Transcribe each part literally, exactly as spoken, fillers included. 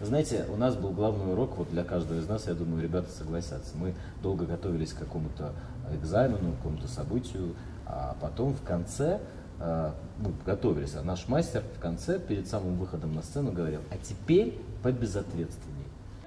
Знаете, у нас был главный урок вот для каждого из нас, я думаю, ребята согласятся. Мы долго готовились к какому-то экзамену, к какому-то событию, а потом в конце, э, ну, готовились, а наш мастер в конце, перед самым выходом на сцену говорил: а теперь побезответственней.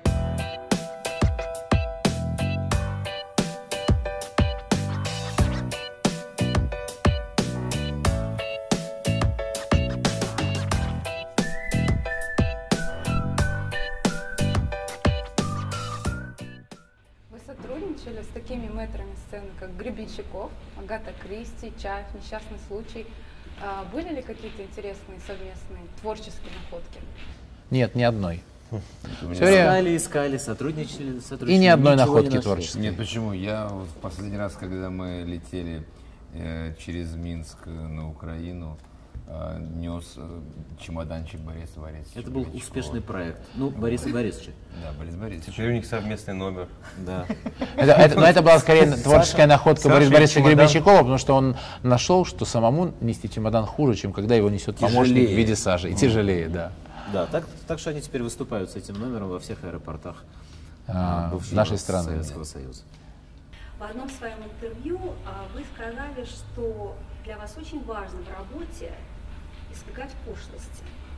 Сотрудничали с такими мэтрами сцены, как Гребенщиков, Агата Кристи, Чайф, Несчастный случай. А были ли какие-то интересные совместные творческие находки? Нет, ни одной. Искали, искали, сотрудничали, сотрудничали. И ни одной находки творческой. Нет, почему? Я вот в последний раз, когда мы летели э, через Минск на Украину, э, нес э, чемоданчик Бориса Борисовича. Это был успешный проект. Ну, Бориса Борисовича. Да, Борис Борисович. Теперь у них совместный номер. Да. Это, это, но это была скорее творческая находка Бориса Борисовича чемодан. Гребенщикова, потому что он нашел, что самому нести чемодан хуже, чем когда его несет помощник в виде Саши. И тяжелее, да. Да, так, так что они теперь выступают с этим номером во всех аэропортах А, бывшего нашей страны. Советского Союза. В одном своем интервью а, вы сказали, что для вас очень важно в работе избегать пошлости.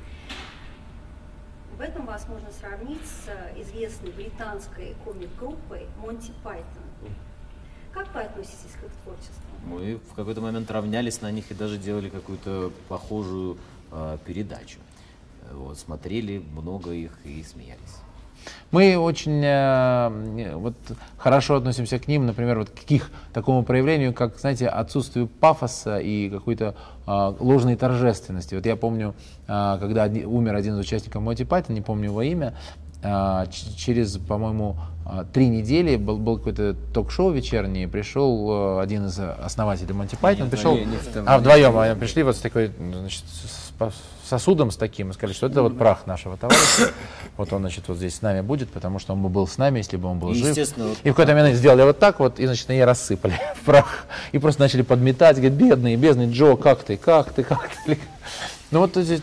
В этом вас можно сравнить с известной британской комик-группой Монти Пайтон. Как вы относитесь к их творчеству? Мы в какой-то момент равнялись на них и даже делали какую-то похожую э, передачу. Вот, смотрели много их и смеялись. Мы очень э, вот, хорошо относимся к ним, например, вот к их такому проявлению, как, знаете, отсутствию пафоса и какой-то э, ложной торжественности. Вот я помню, э, когда один, умер один из участников Монти Пайтон, не помню его имя, э, через, по-моему, э, три недели был, был какой-то ток-шоу вечерний, пришел э, один из основателей Монти Пайтон, пришел, не, не в том, а вдвоем они пришли вот с такой, значит, с, сосудом с таким, и сказали, что это вот прах нашего товарища. Вот он, значит, вот здесь с нами будет, потому что он бы был с нами, если бы он был жив. И в какой-то момент сделали вот так вот, и, значит, ее рассыпали в прах. И просто начали подметать, говорят: бедный, бедный Джо, как ты, как ты, как ты. Ну вот здесь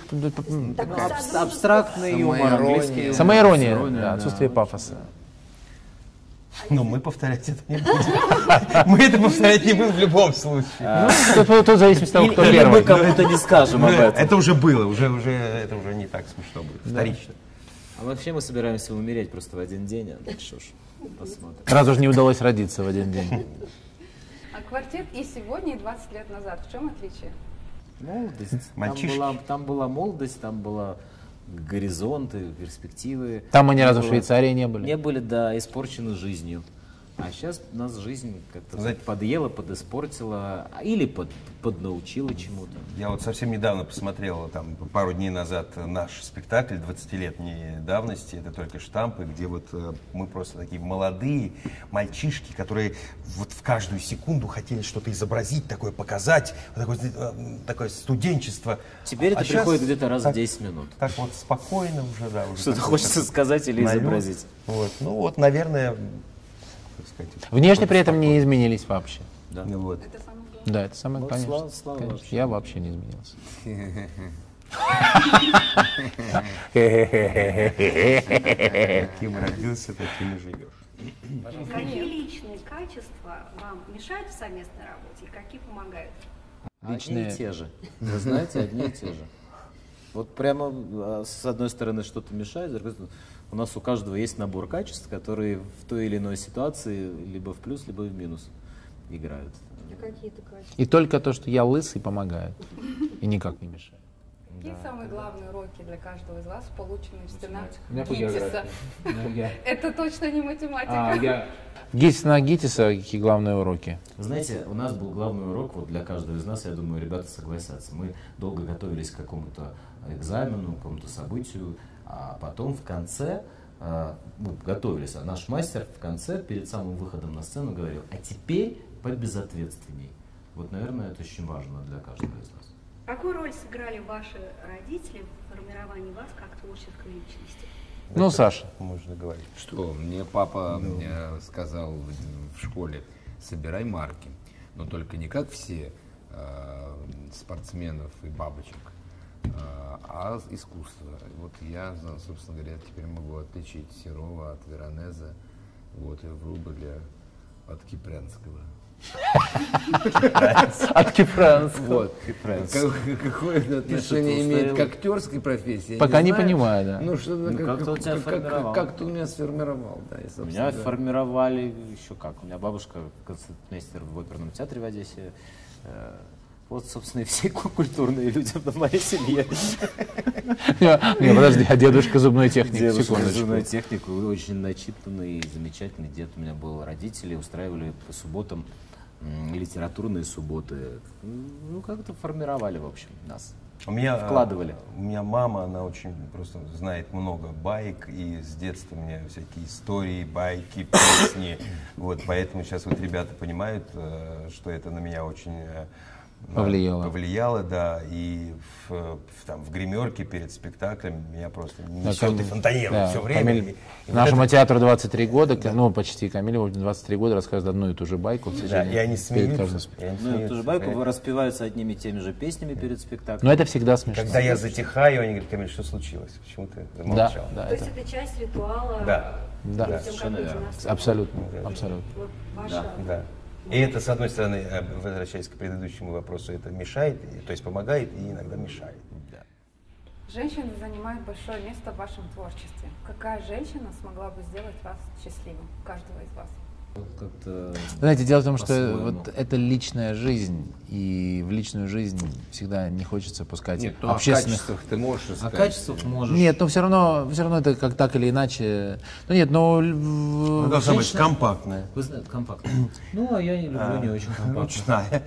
абстрактный юмор, английский. Самоирония, да, отсутствие пафоса. Но мы повторять это не будем. Мы это повторять не будем в любом случае. Ну, тут зависит от того, кто Или мы первый. кому-то не скажем об этом. Это уже было, уже, уже, это уже не так смешно будет, вторично. А вообще мы собираемся умереть просто в один день, а дальше уж посмотрим. Сразу же не удалось родиться в один день. А квартет и сегодня, и двадцать лет назад. В чем отличие? Молодость. Там Мальчишки. была, там была молодость, там была горизонты, перспективы. Там мы ни разу в было- Швейцарии не были. Не были, да, испорчены жизнью. А сейчас нас жизнь как-то Знаете- подъела, подиспортила, или под, поднаучила чему-то. Я вот совсем недавно посмотрел, там, пару дней назад наш спектакль двадцатилетней давности, это только штампы, где вот э, мы просто такие молодые мальчишки, которые вот в каждую секунду хотели что-то изобразить, такое показать, вот такое, э, такое студенчество. Теперь А это щас приходит где-то раз в так- десять минут. Так вот спокойно уже, да. Уже Что-то такой- хочется такой сказать или налет. изобразить. Вот. Ну вот, наверное, так сказать, Внешне при этом не спокойно. изменились вообще. Да. Ну вот. Это самое главное. Да, это самое, Вот конечно. слава- слава конечно. вообще. Я вообще не изменился. Каким родился, таким и живешь. Какие личные качества вам мешают в совместной работе и какие помогают? Одни Личные- и те же. Вы знаете, одни и те же. Вот прямо а, с одной стороны что-то мешает, с другой стороны, у нас у каждого есть набор качеств, которые в той или иной ситуации либо в плюс, либо в минус играют. Какие-то качества? И только то, что я лысый, помогает. И никак не мешает. Какие самые главные уроки для каждого из вас, полученные в стенах У меня по ГИТИСа? географии. Ну, я- Это точно не математика. А, я- ГИТИС на ГИТИСа, какие главные уроки? Знаете, у нас был главный урок вот для каждого из нас, я думаю, ребята согласятся. Мы долго готовились к какому-то экзамену, к какому-то событию, а потом в конце, э, ну, готовились, а наш мастер в конце, перед самым выходом на сцену говорил: а теперь побезответственней. Вот, наверное, это очень важно для каждого из нас. Какую роль сыграли ваши родители в формировании вас как творческой личности? Ну, Саша. Можно говорить. Что, мне папа э, сказал в, в школе: собирай марки, но только не как все э, спортсменов и бабочек, а, а искусство. Вот я, собственно говоря, теперь могу отличить Серова от Веронезе, вот, и Врубеля от Кипрянского. От Кипрянского. Вот. Как- Какое это отношение Нет, имеет это к актерской профессии? я Пока не знаю. понимаю, да. Ну, что Ну, как-то у тебя сформировал. Как ты у меня сформировал, да. и, собственно Меня говоря. формировали еще как. У меня бабушка концертмейстер в оперном театре в Одессе. Э, Вот, собственно, и все ку- культурные люди в моей семье. Не, подожди, а дедушка зубной техник, Дедушка секундочку. зубную технику, очень начитанный и замечательный дед у меня был. Родители устраивали по субботам м, литературные субботы. Ну, как-то формировали, в общем, нас. У меня, Вкладывали. э, У меня мама, она очень просто знает много баек, и с детства мне всякие истории, байки, песни. Вот, поэтому сейчас вот ребята понимают, э, что это на меня очень э, Повлияло. повлияло, да, и в, в- там, в гримерке перед спектаклем меня просто Да, несет и Кам- фонтанирует да, все время. Камиль- И- и вот Нашему это- театру двадцать три года, ну почти, Камиль в двадцать три года рассказывает одну и ту же байку. к Да, сожалению, и они перед смеются. каждым и спектаклем. они Ну, эту смеются, же байку понимаете? распеваются одними и теми же песнями перед спектаклем. Но это всегда смешно. Когда я затихаю, они говорят: Камиль, что случилось? Почему ты Да, замолчал? да, То есть это, это часть ритуала? Да. да, перед тем, как совершенно выйти верно. на сцену? абсолютно, Да. абсолютно. Вот ваша... Да. И это, с одной стороны, э, возвращаясь к предыдущему вопросу, это мешает, и- то есть помогает и иногда мешает. Женщины занимают большое место в вашем творчестве. Какая женщина смогла бы сделать вас счастливым, каждого из вас? Как-то Знаете, дело в том, что по-своему. вот это личная жизнь, и в личную жизнь всегда не хочется пускать Нет, ну, о общественных... качествах ты можешь О сказать. качествах можешь. Нет, но все равно, все равно это как так или иначе. Ну нет, но л- Она в- должна быть женщина- компактная, Вы знаете, компактно. Ну, а я не люблю не очень компактно. ручная.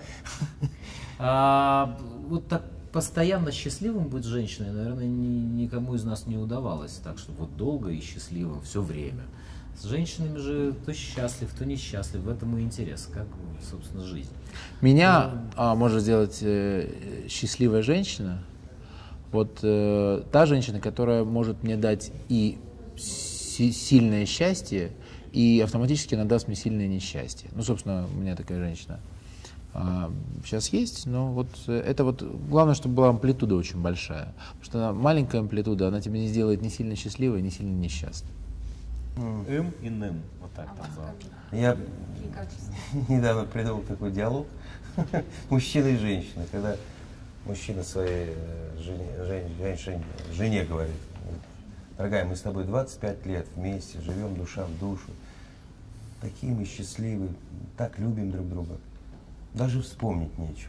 А, вот так постоянно счастливым быть женщиной, наверное, ни- никому из нас не удавалось. Так что вот долго и счастливым все время. С женщинами же то счастлив, то несчастлив. В этом и интерес, как, собственно, жизнь. меня а, может сделать э, счастливая женщина. Вот э, та женщина, которая может мне дать и си- сильное счастье, и автоматически она даст мне сильное несчастье. Ну, собственно, у меня такая женщина а, сейчас есть, но вот э, это вот главное, чтобы была амплитуда очень большая. Потому что она, маленькая амплитуда, она тебя не сделает ни сильно счастливой, ни сильно несчастной. Им и ним. Вот так А там вас было. как? Я Какие качества? недавно придумал такой диалог мужчина и женщина, когда мужчина своей э, жене, жен- женщине, жене говорит: дорогая, мы с тобой двадцать пять лет вместе, живем душа в душу, такие мы счастливы, так любим друг друга, даже вспомнить нечего.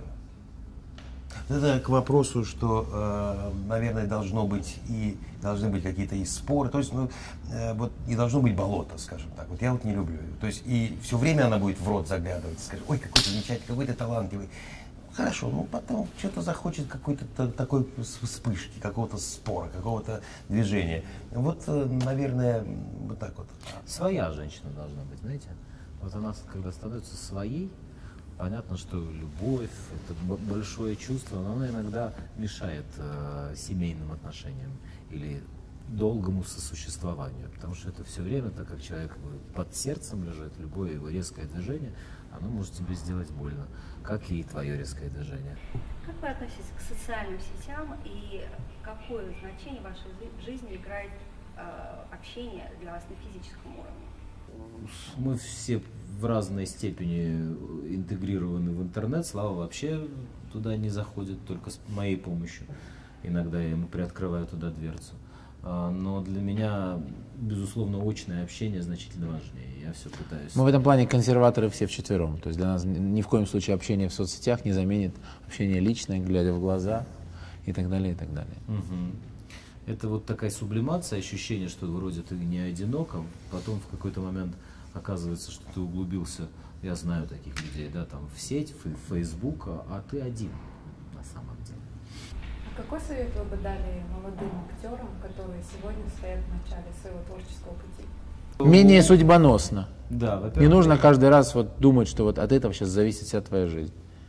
Это к вопросу, что, э, наверное, должно быть и должны быть какие-то и споры, то есть, ну, э, вот не должно быть болото, скажем так. Вот я вот не люблю ее. То есть и все время она будет в рот заглядывать, скажет: ой, какой ты замечательный, какой ты талантливый. Хорошо, ну потом что-то захочет какой-то та- такой вс- вспышки, какого-то спора, какого-то движения. Вот, э, наверное, вот так вот. Своя женщина должна быть, знаете. Вот она, когда становится своей, понятно, что любовь — это б- большое чувство, но оно иногда мешает э, семейным отношениям или долгому сосуществованию, потому что это все время, так как человек под сердцем лежит, любое его резкое движение, оно может тебе сделать больно, как и твое резкое движение. Как вы относитесь к социальным сетям и какое значение в вашей жи- жизни играет э, общение для вас на физическом уровне? Мы все в разной степени интегрированы в интернет. Слава вообще туда не заходит, только с моей помощью. Иногда я ему приоткрываю туда дверцу. А, Но для меня, безусловно, очное общение значительно важнее. Я все пытаюсь. Мы в этом плане консерваторы все вчетвером. То есть для нас ни в коем случае общение в соцсетях не заменит общение личное, глядя в глаза и так далее, и так далее. Мгм. Это вот такая сублимация, ощущение, что вроде ты не одинок, а потом в какой-то момент оказывается, что ты углубился, я знаю таких людей, да, там в сеть, в Facebook, а а ты один на самом деле. А какой совет вы бы дали молодым актерам, которые сегодня стоят в начале своего творческого пути? Менее судьбоносно. Да, во-первых, Не нужно каждый раз вот думать, что вот от этого сейчас зависит вся твоя жизнь.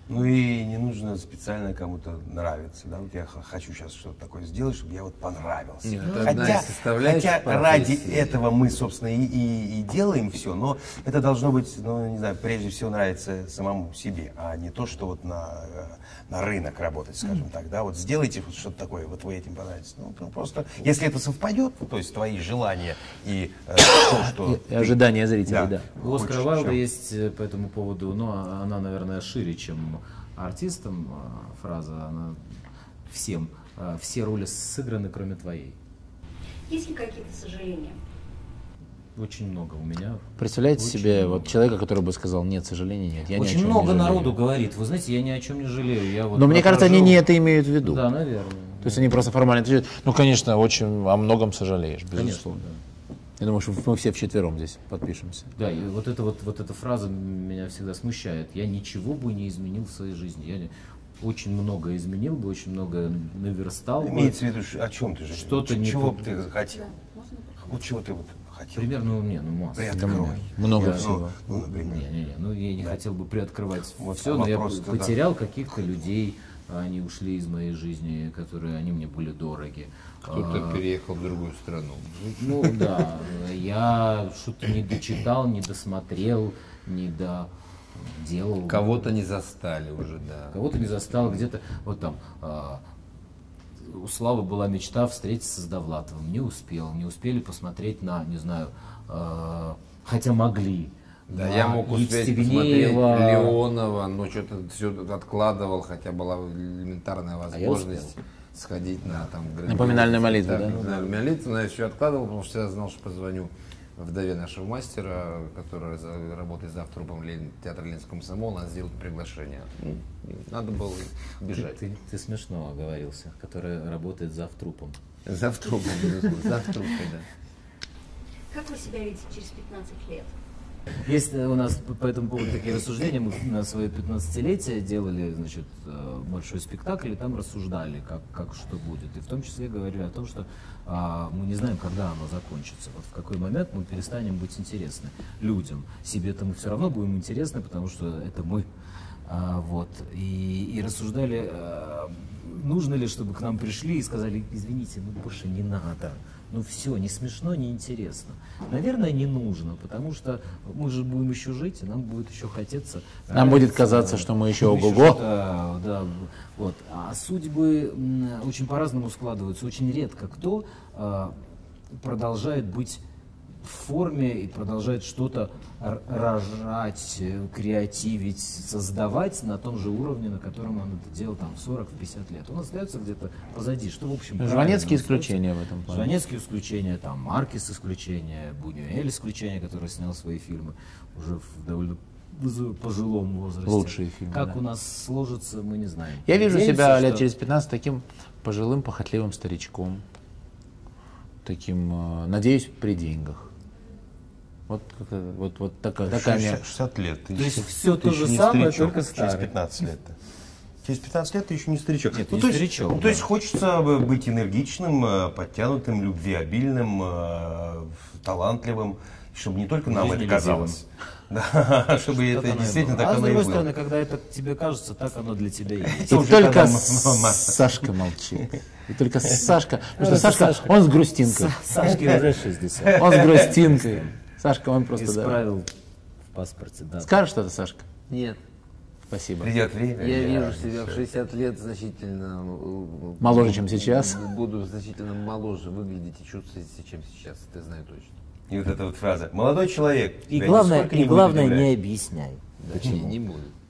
Ну и не нужно специально кому-то нравиться, да, вот я х- хочу сейчас что-то такое сделать, чтобы я вот понравился. Нет, это одна из Хотя, составляющих хотя ради профессии. этого мы, собственно, и, и- и делаем все, но это должно быть, ну, не знаю, прежде всего нравиться самому себе, а не то, что вот на, э, на рынок работать, скажем так, да, вот сделайте вот что-то такое, вот вы этим понравитесь. Ну, ну, просто, если это совпадет, то есть твои желания и э, то, что... И ожидания зрителей, да. У Оскара Хочешь Уайлда еще? есть э, по этому поводу, ну, а- она, наверное, шире, чем артистам а, фраза, она всем, а, все роли сыграны, кроме твоей. Есть ли какие-то сожаления? Очень много у меня. Представляете Очень себе много. вот человека, который бы сказал, нет, сожалений, нет, я ни о Очень чем много не жалею. народу говорит, вы знаете, я ни о чем не жалею. Я вот Но мне кажется, они прожил- не это имеют в виду. Да, наверное. То есть они просто формально отвечают, ну, конечно, очень о многом сожалеешь, Конечно, безусловно. да. Я думаю, что мы все вчетвером здесь подпишемся. Да, и вот, это вот, вот эта фраза меня всегда смущает. Я ничего бы не изменил в своей жизни. Я не- очень много изменил бы, очень много наверстал бы. Имеется в виду, ш- о чем ты же? Что-то не Чего по- бы ты хотел? Вот чего ты вот хотел? Примерно, ну, не, ну, масса. Приоткрой. Много Я- всего. Ну, например. Не, не, не, ну я не хотел бы приоткрывать Вот все, но я вопрос-то, да. потерял каких-то людей, они ушли из моей жизни, которые, они мне были дороги. Кто-то А, переехал в другую страну. Ну да, я что-то не дочитал, не досмотрел, не доделал. Кого-то не застали уже, да. Кого-то не застал, где-то, вот там, а, у Славы была мечта встретиться с Довлатовым, не успел, не успели посмотреть на, не знаю, а, хотя могли. Да, на я мог успеть посмотреть Евстигнеева. Леонова, но что-то все откладывал, хотя была элементарная А я возможность сходить на там На поминальную молитву, да? На поминальную молитву, но я все откладывал, потому что я знал, что позвоню вдове нашего мастера, которая за- работает завтрупом Лен- театра Ленинского комсомола, она сделает приглашение. Ну, надо было Ты, бежать. ты- ты смешно оговорился, который работает завтрупом. Завтрупом, безусловно, завтрупой, да. Как вы себя видите через пятнадцать лет? Есть э, у нас по по этому поводу такие рассуждения. Мы на свое пятнадцатилетие делали, значит, э, большой спектакль, и там рассуждали, как, как что будет. И в том числе говорили о том, что а, мы не знаем, когда оно закончится. Вот в какой момент мы перестанем быть интересны людям. Себе-то мы все равно будем интересны, потому что это мы. А, вот. И, и рассуждали, а, нужно ли, чтобы к нам пришли и сказали, извините, ну больше не надо. Ну все, не смешно, не интересно. Наверное, не нужно, потому что мы же будем еще жить, и нам будет еще хотеться. Нам будет нравиться, казаться, что мы еще мы ого-го. что-то, да, вот. А судьбы м, очень по-разному складываются. Очень редко кто а, продолжает быть в форме и продолжает что-то р- рожать, э, креативить, создавать на том же уровне, на котором он это делал там в сорок-пятьдесят лет. Он остается где-то позади, что в общем правильно. Жванецкие Остается- исключения в этом плане. Жванецкие исключения, там Маркес исключение, Бунюэль исключение, который снял свои фильмы уже в довольно в пожилом возрасте. Лучшие фильмы, Как да. у нас сложится, мы не знаем. Я вижу Надеемся, себя лет что- через пятнадцать таким пожилым, похотливым старичком. Таким, э, надеюсь, при деньгах. Вот, как- вот, вот такая, такая у меня- шестьдесят, шестьдесят лет. Ты То есть еще- всё ты то еще же не самое, старичок только через старый. пятнадцать лет. -то. Через пятнадцать лет ты еще не старичок. Нет, ну, не то есть, старичок, ну, то да. есть хочется бы быть энергичным, э, подтянутым, любвеобильным, э, талантливым, чтобы не только нам это Жизнелюбивым. казалось. Да, чтобы Так это оно и действительно было. так А с оно и другой было. стороны, когда это тебе кажется, так оно для тебя и есть. И уже только когда с- м- м- Сашка молчит. И только Сашка, потому что Сашка, он с грустинкой. Сашке уже шестьдесят. Он с грустинкой. Сашка, он просто, да. Исправил в паспорте, да. Скажешь что-то, Сашка? Нет. Спасибо. Придет время. Я да, вижу себя в шестьдесят лет значительно... э, Моложе, чем сейчас? Буду значительно моложе выглядеть и чувствовать себя, чем сейчас, это знаю точно. И вот эта вот фраза. Молодой человек. И тебя главное, нисколько и не будет главное удивлять. не объясняй. Да, не, не буду.